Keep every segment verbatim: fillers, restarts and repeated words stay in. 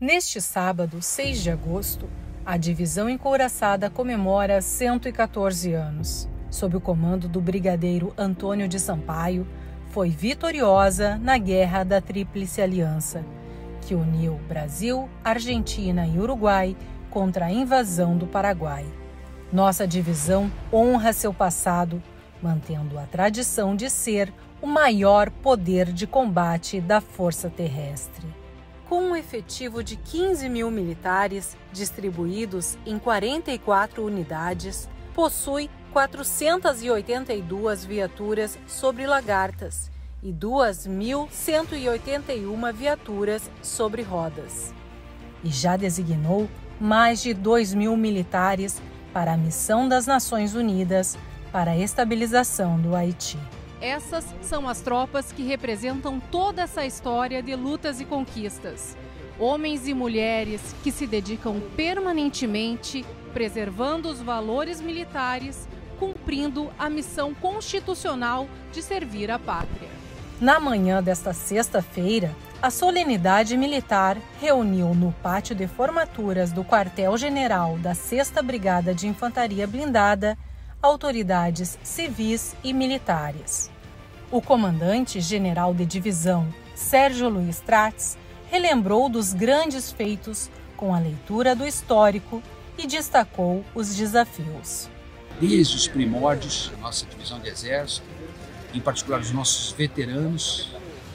Neste sábado, seis de agosto, a Divisão Encouraçada comemora cento e quatorze anos. Sob o comando do brigadeiro Antônio de Sampaio, foi vitoriosa na Guerra da Tríplice Aliança, que uniu Brasil, Argentina e Uruguai contra a invasão do Paraguai. Nossa divisão honra seu passado, mantendo a tradição de ser o maior poder de combate da Força Terrestre. Com um efetivo de quinze mil militares, distribuídos em quarenta e quatro unidades, possui quatrocentas e oitenta e duas viaturas sobre lagartas e duas mil cento e oitenta e uma viaturas sobre rodas. E já designou mais de dois mil militares para a missão das Nações Unidas para a estabilização do Haiti. Essas são as tropas que representam toda essa história de lutas e conquistas. Homens e mulheres que se dedicam permanentemente preservando os valores militares, cumprindo a missão constitucional de servir a pátria. Na manhã desta sexta-feira, a solenidade militar reuniu no pátio de formaturas do quartel-general da sexta Brigada de Infantaria Blindada autoridades civis e militares. O comandante-general de divisão, Sérgio Luiz Trates, relembrou dos grandes feitos com a leitura do histórico e destacou os desafios. Desde os primórdios da nossa divisão de exército, em particular os nossos veteranos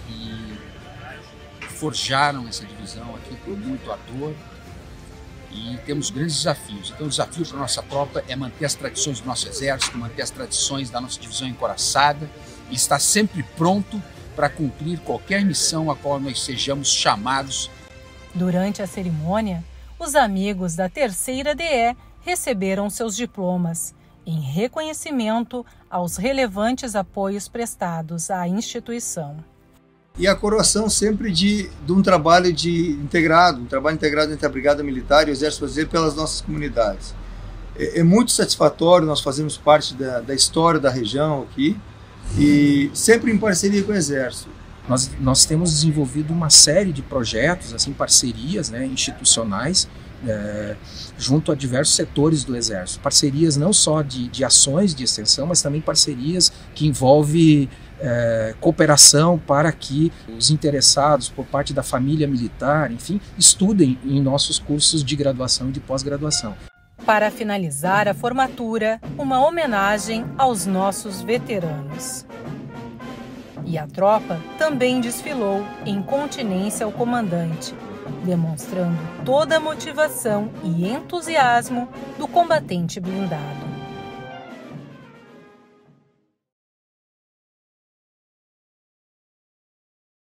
que forjaram essa divisão aqui com muito ardor, e temos grandes desafios. Então o desafio para a nossa tropa é manter as tradições do nosso exército, manter as tradições da nossa divisão encoraçada e estar sempre pronto para cumprir qualquer missão a qual nós sejamos chamados. Durante a cerimônia, os amigos da terceira D E receberam seus diplomas em reconhecimento aos relevantes apoios prestados à instituição. E a coroação sempre de, de um trabalho de integrado, um trabalho integrado entre a Brigada Militar e o Exército Brasileiro pelas nossas comunidades. É, é muito satisfatório, nós fazemos parte da, da história da região aqui e sempre em parceria com o Exército. Nós, nós temos desenvolvido uma série de projetos, assim, parcerias, né, institucionais, é, junto a diversos setores do Exército. Parcerias não só de, de ações de extensão, mas também parcerias que envolvem é, cooperação para que os interessados por parte da família militar, enfim, estudem em nossos cursos de graduação e de pós-graduação. Para finalizar a formatura, uma homenagem aos nossos veteranos. E a tropa também desfilou em continência ao comandante, demonstrando toda a motivação e entusiasmo do combatente blindado.